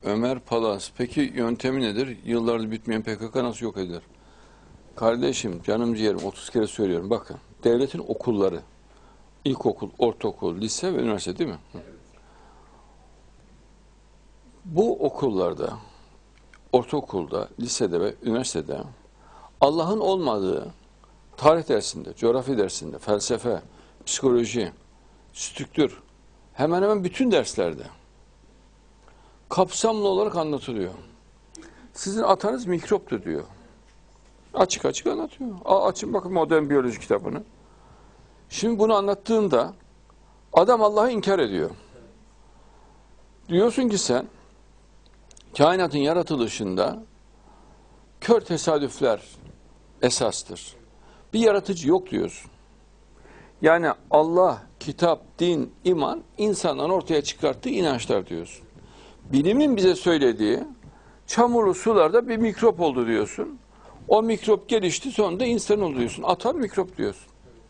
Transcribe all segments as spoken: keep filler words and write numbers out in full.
Ömer Palas. Peki yöntemi nedir? Yıllardır bitmeyen P K K nasıl yok eder? Kardeşim, canım ciğerim, otuz kere söylüyorum. Bakın, devletin okulları, ilkokul, ortaokul, lise ve üniversite değil mi? Bu okullarda, ortaokulda, lisede ve üniversitede Allah'ın olmadığı tarih dersinde, coğrafya dersinde, felsefe, psikoloji, strüktür, hemen hemen bütün derslerde kapsamlı olarak anlatılıyor. Sizin atanız mikroptur diyor. Açık açık anlatıyor. A, açın bakın modern biyoloji kitabını. Şimdi bunu anlattığında adam Allah'ı inkar ediyor. Diyorsun ki sen kainatın yaratılışında kör tesadüfler esastır. Bir yaratıcı yok diyorsun. Yani Allah, kitap, din, iman insanların ortaya çıkarttığı inançlar diyorsun. Bilimin bize söylediği çamurlu sularda bir mikrop oldu diyorsun. O mikrop gelişti, sonunda insan oldu diyorsun. Atar mikrop diyorsun.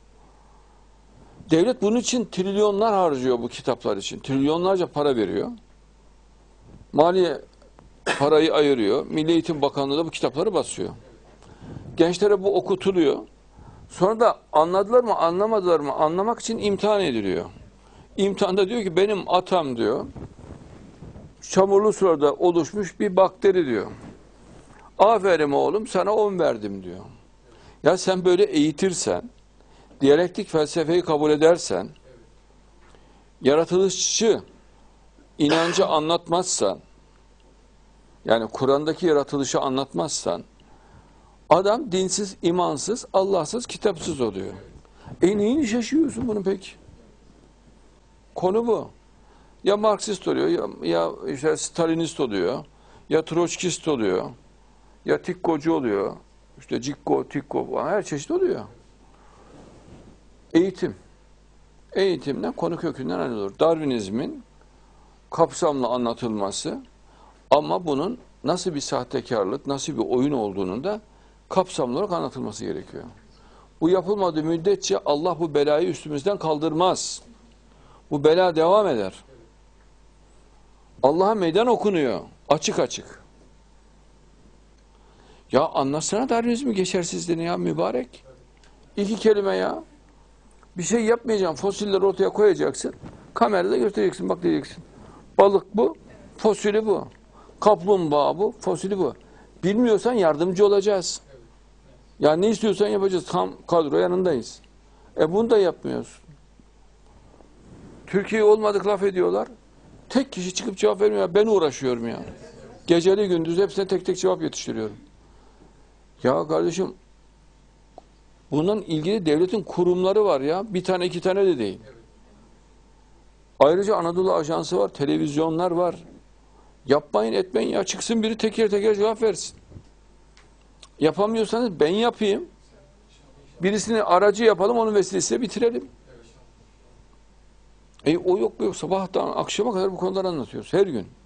Devlet bunun için trilyonlar harcıyor bu kitaplar için. Trilyonlarca para veriyor. Maliye parayı ayırıyor. Milli Eğitim Bakanlığı da bu kitapları basıyor. Gençlere bu okutuluyor. Sonra da anladılar mı, anlamadılar mı anlamak için imtihan ediliyor. İmtihanda diyor ki benim atam diyor, çamurlu sularda oluşmuş bir bakteri diyor. Aferin oğlum, sana on verdim diyor. Ya sen böyle eğitirsen, diyalektik felsefeyi kabul edersen, yaratılışçı inancı anlatmazsan, yani Kur'an'daki yaratılışı anlatmazsan, adam dinsiz, imansız, Allahsız, kitapsız oluyor. E neyini şaşıyorsun bunu peki? Konu bu. Ya Marksist oluyor, ya, ya işte Stalinist oluyor, ya Troçkist oluyor, ya Tikkocu oluyor, işte Cikko, Tikko, her çeşit oluyor. Eğitim. Eğitimden konu kökünden ayrılır. Darwinizmin kapsamlı anlatılması ama bunun nasıl bir sahtekarlık, nasıl bir oyun olduğunun da kapsamlı olarak anlatılması gerekiyor. Bu yapılmadığı müddetçe Allah bu belayı üstümüzden kaldırmaz. Bu bela devam eder. Allah'a meydan okunuyor. Açık açık. Ya anlatsana Darwinizmin geçersizliğini ya mübarek. İki kelime ya. Bir şey yapmayacaksın. Fosilleri ortaya koyacaksın. Kamerada göstereceksin. Bak diyeceksin. Balık bu. Fosili bu. Kaplumbağa bu. Fosili bu. Bilmiyorsan yardımcı olacağız. Ya ne istiyorsan yapacağız. Tam kadro yanındayız. E bunu da yapmıyorsun. Türkiye olmadık laf ediyorlar. Tek kişi çıkıp cevap vermiyor. Ben uğraşıyorum ya. Geceli gündüz hepsine tek tek cevap yetiştiriyorum. Ya kardeşim bundan ilgili devletin kurumları var ya. Bir tane iki tane de değil. Ayrıca Anadolu Ajansı var. Televizyonlar var. Yapmayın etmeyin ya. Çıksın biri teker teker cevap versin. Yapamıyorsanız ben yapayım. Birisini aracı yapalım. Onun vesilesiyle bitirelim. E o yok mu yok. Sabahtan akşama kadar bu konuları anlatıyoruz. Her gün.